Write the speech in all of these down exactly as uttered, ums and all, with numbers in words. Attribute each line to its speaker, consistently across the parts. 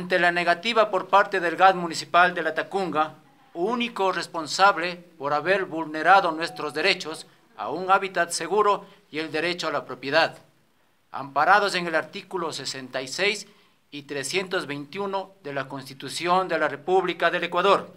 Speaker 1: ante la negativa por parte del G A D municipal de Latacunga, único responsable por haber vulnerado nuestros derechos a un hábitat seguro y el derecho a la propiedad, amparados en el artículo sesenta y seis y trescientos veintiuno de la Constitución de la República del Ecuador.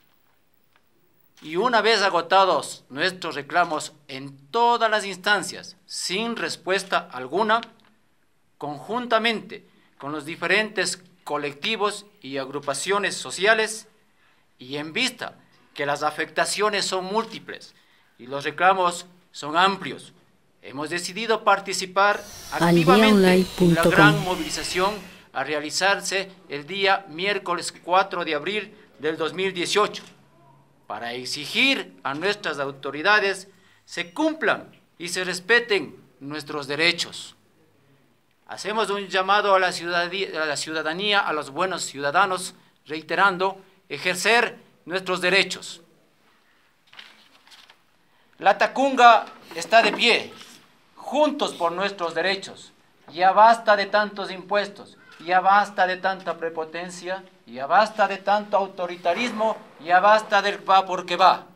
Speaker 1: Y una vez agotados nuestros reclamos en todas las instancias, sin respuesta alguna, conjuntamente con los diferentes colectivos y agrupaciones sociales, y en vista que las afectaciones son múltiples y los reclamos son amplios, hemos decidido participar activamente en la gran movilización a realizarse el día miércoles cuatro de abril del dos mil dieciocho, para exigir a nuestras autoridades se cumplan y se respeten nuestros derechos. Hacemos un llamado a la ciudadanía, a la ciudadanía, a los buenos ciudadanos, reiterando, ejercer nuestros derechos. Latacunga está de pie, juntos por nuestros derechos. Ya basta de tantos impuestos, ya basta de tanta prepotencia, ya basta de tanto autoritarismo, ya basta del va porque va.